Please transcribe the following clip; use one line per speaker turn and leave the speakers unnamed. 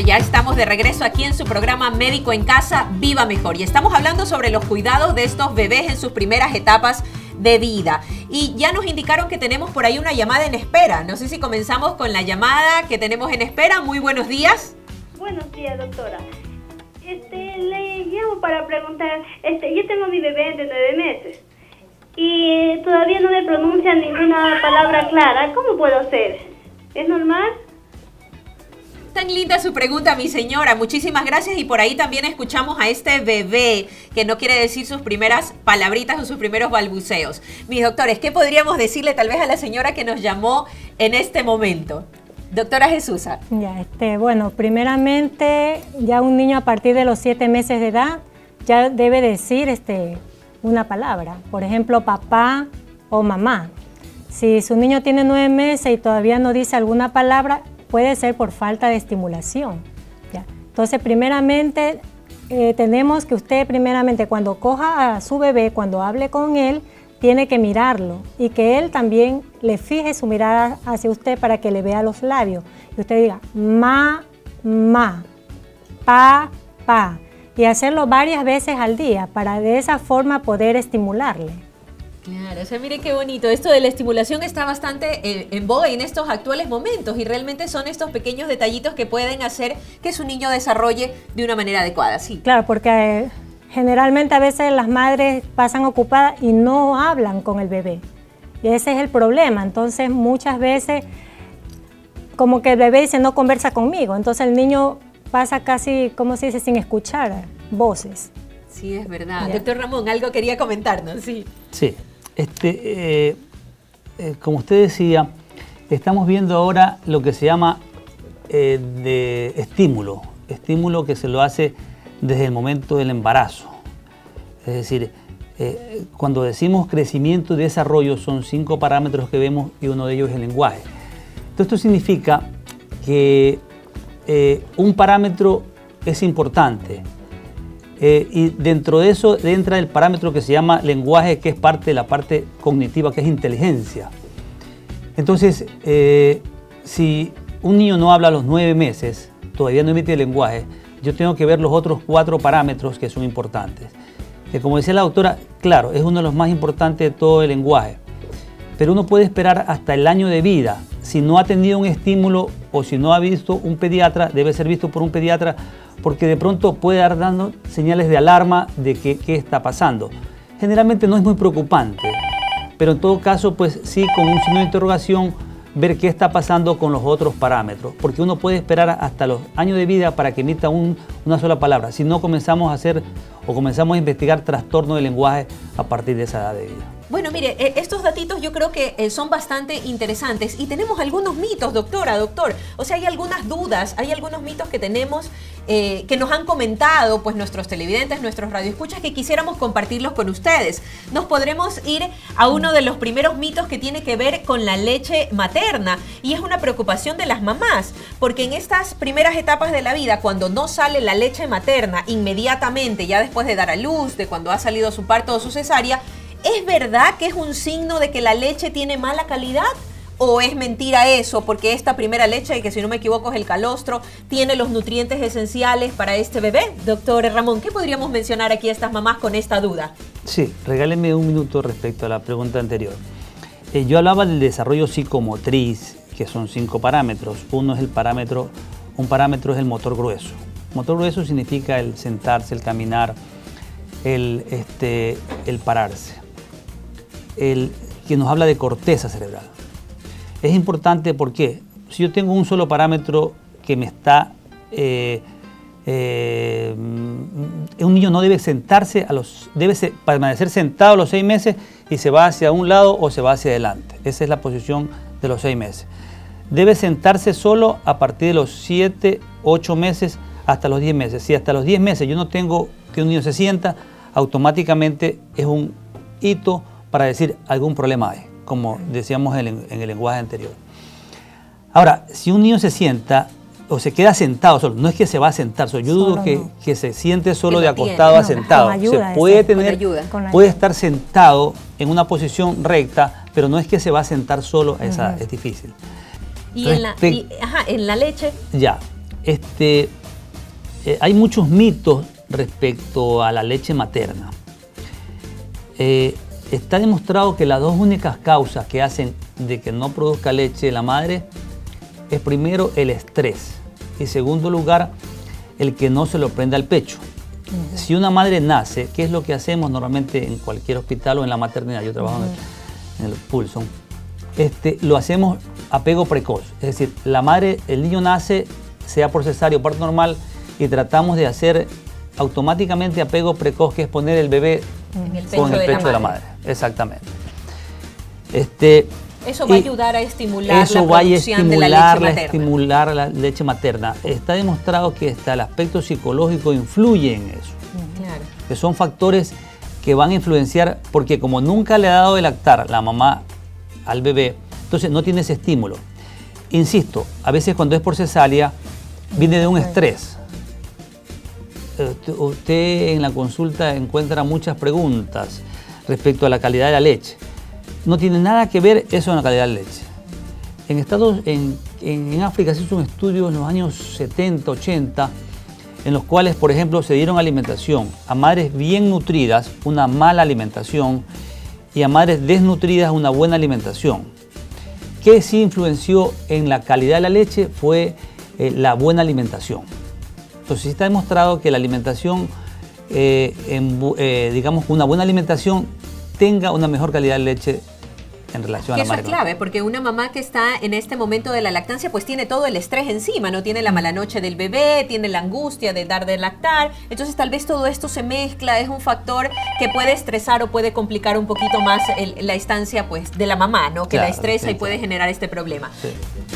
ya estamos de regreso aquí en su programa Médico en Casa, Viva Mejor. Y estamos hablando sobre los cuidados de estos bebés en sus primeras etapas de vida. Y ya nos indicaron que tenemos por ahí una llamada en espera. No sé si comenzamos con la llamada que tenemos en espera. Muy buenos días.
Buenos días, doctora. Le llamo para preguntar, yo tengo a mi bebé de 9 meses y todavía no me pronuncia ninguna palabra clara. ¿Cómo puedo hacer? ¿Es normal?
Tan linda su pregunta, mi señora. Muchísimas gracias. Y por ahí también escuchamos a este bebé que no quiere decir sus primeras palabritas o sus primeros balbuceos. Mis doctores, ¿qué podríamos decirle tal vez a la señora que nos llamó en este momento? Doctora Jesusa.
Ya, bueno, primeramente ya un niño a partir de los 7 meses de edad ya debe decir una palabra. Por ejemplo, papá o mamá. Si su niño tiene 9 meses y todavía no dice alguna palabra, puede ser por falta de estimulación. ¿Ya? Entonces, primeramente, tenemos que usted primeramente cuando coja a su bebé, cuando hable con él, tiene que mirarlo y que él también le fije su mirada hacia usted para que le vea los labios. Y usted diga, ma, pa, pa. Y hacerlo varias veces al día para de esa forma poder estimularle.
Claro, o sea, mire qué bonito. Esto de la estimulación está bastante en boga en estos actuales momentos y realmente son estos pequeños detallitos que pueden hacer que su niño desarrolle de una manera adecuada. Sí.
Claro, porque generalmente a veces las madres pasan ocupadas y no hablan con el bebé. Y ese es el problema. Entonces muchas veces como que el bebé dice no conversa conmigo. Entonces el niño pasa casi, ¿cómo se dice?, sin escuchar voces.
Sí, es verdad. Doctor Ramón, algo quería comentarnos. Sí.
Sí. Como usted decía, estamos viendo ahora lo que se llama de estímulo que se lo hace desde el momento del embarazo. Es decir, cuando decimos crecimiento y desarrollo son 5 parámetros que vemos y uno de ellos es el lenguaje. Entonces, esto significa que un parámetro es importante. Y dentro de eso entra el parámetro que se llama lenguaje, que es parte de la parte cognitiva, que es inteligencia. Entonces, si un niño no habla a los 9 meses, todavía no emite lenguaje, yo tengo que ver los otros 4 parámetros que son importantes. Que como decía la doctora, claro, es uno de los más importantes de todo el lenguaje. Pero uno puede esperar hasta el año de vida. Si no ha tenido un estímulo o si no ha visto un pediatra, debe ser visto por un pediatra, porque de pronto puede dar dando señales de alarma de qué está pasando. Generalmente no es muy preocupante, pero en todo caso, pues sí, con un signo de interrogación, ver qué está pasando con los otros parámetros, porque uno puede esperar hasta los años de vida para que emita una sola palabra, si no comenzamos a hacer o comenzamos a investigar trastorno del lenguaje a partir de esa edad de vida.
Bueno, mire, estos datitos yo creo que son bastante interesantes y tenemos algunos mitos, doctor. O sea, hay algunas dudas, hay algunos mitos que tenemos que nos han comentado pues nuestros televidentes, nuestros radioescuchas, que quisiéramos compartirlos con ustedes. Nos podremos ir a uno de los primeros mitos que tiene que ver con la leche materna y es una preocupación de las mamás, porque en estas primeras etapas de la vida, cuando no sale la leche materna inmediatamente, ya después de dar a luz, de cuando ha salido su parto o su cesárea, ¿es verdad que es un signo de que la leche tiene mala calidad? ¿O es mentira eso? Porque esta primera leche, que si no me equivoco es el calostro, tiene los nutrientes esenciales para este bebé. Doctor Ramón, ¿qué podríamos mencionar aquí a estas mamás con esta duda?
Sí, regáleme un minuto respecto a la pregunta anterior. Yo hablaba del desarrollo psicomotriz, que son 5 parámetros. Un parámetro es el motor grueso. Motor grueso significa el sentarse, el caminar, el pararse. Que nos habla de corteza cerebral. Es importante porque si yo tengo un solo parámetro que me está... un niño no debe sentarse, debe permanecer sentado a los 6 meses y se va hacia un lado o se va hacia adelante. Esa es la posición de los 6 meses. Debe sentarse solo a partir de los 7, 8 meses hasta los 10 meses. Si hasta los 10 meses yo no tengo que un niño se sienta, automáticamente es un hito para decir algún problema hay, como decíamos en el lenguaje anterior. Ahora, si un niño se sienta o se queda sentado solo, no es que se va a sentar solo, yo dudo que se siente solo de acostado a sentado. Se puede estar sentado en una posición recta, pero no es que se va a sentar solo, es difícil.
Y en la leche.
Ya. hay muchos mitos respecto a la leche materna. Está demostrado que las dos únicas causas que hacen de que no produzca leche la madre es primero el estrés y segundo lugar el que no se lo prenda al pecho. Si una madre nace, ¿qué es lo que hacemos normalmente en cualquier hospital o en la maternidad? Yo trabajo en el Pulson. Lo hacemos apego precoz, es decir, el niño nace, sea por cesárea o parto normal, y tratamos de hacer automáticamente apego precoz, que es poner el bebé con el pecho de la madre. Exactamente.
Eso va a ayudar a estimular
eso
la producción de la leche materna.
Estimular la leche materna. Está demostrado que hasta el aspecto psicológico influye en eso.
Claro.
Que son factores que van a influenciar, porque como nunca le ha dado de lactar la mamá al bebé, entonces no tiene ese estímulo. Insisto, a veces cuando es por cesárea, viene de un estrés. Usted en la consulta encuentra muchas preguntas respecto a la calidad de la leche. No tiene nada que ver eso con la calidad de la leche. En África se hizo un estudio en los años 70, 80, en los cuales, por ejemplo, se dieron alimentación a madres bien nutridas, una mala alimentación, y a madres desnutridas, una buena alimentación. ¿Qué sí influenció en la calidad de la leche? Fue la buena alimentación. Entonces está demostrado que la alimentación, digamos, una buena alimentación tenga una mejor calidad de leche en relación a la madre.
Eso es clave, porque una mamá que está en este momento de la lactancia, pues tiene todo el estrés encima, no tiene la mala noche del bebé, tiene la angustia de dar de lactar, entonces tal vez todo esto se mezcla, es un factor que puede estresar o puede complicar un poquito más la estancia, pues, de la mamá, ¿no? Que la estresa y puede generar este problema.
Sí.